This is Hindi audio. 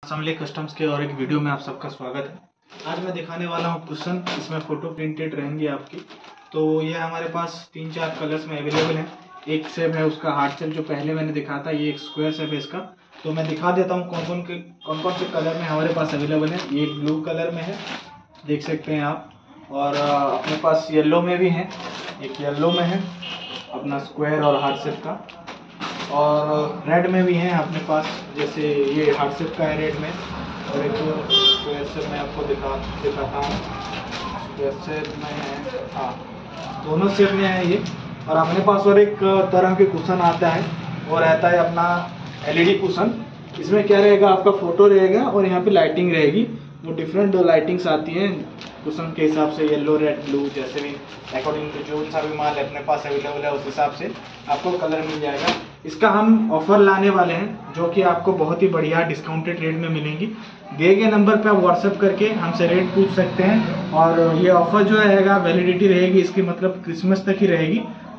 असम्बली कस्टम्स के और एक वीडियो में आप सबका स्वागत है। आज मैं दिखाने वाला हूँ कुशन। इसमें फोटो प्रिंटेड रहेंगी आपकी। तो ये हमारे पास 3-4 कलर्स में अवेलेबल है। एक शेप है उसका हार्ट शेप जो पहले मैंने दिखाया था, ये एक स्क्वायर शेप है इसका। तो मैं दिखा देता हूँ कौन कौन से कलर में हमारे पास अवेलेबल है। ये ब्लू कलर में है, देख सकते हैं आप। और अपने पास येलो में भी है, एक येलो में है अपना स्क्वायर और हार्ट शेप का। और रेड में भी है अपने पास, जैसे ये हार्ट शेप का है रेड में। और एक स्क्वायर शेप मैं आपको दिखाता हूँ। स्क्वायर शेप में है, हाँ दोनों शेप में है ये। और अपने पास और एक तरह के कुशन आता है, वो रहता है अपना एलईडी कुशन। इसमें क्या रहेगा, आपका फोटो रहेगा और यहाँ पे लाइटिंग रहेगी। वो डिफरेंट लाइटिंग्स आती हैं कुशन के हिसाब से, येलो रेड ब्लू, जैसे भी अकॉर्डिंग टू जो सा भी माल अपने पास अवेलेबल है उस हिसाब से आपको कलर मिल जाएगा। इसका हम ऑफर लाने वाले हैं जो कि आपको बहुत ही बढ़िया डिस्काउंटेड रेट में मिलेंगी। दिए गए नंबर पे आप व्हाट्सएप करके हमसे रेट पूछ सकते हैं। और ये ऑफर जो रहेगा वैलिडिटी रहेगी इसकी, मतलब क्रिसमस तक ही रहेगी।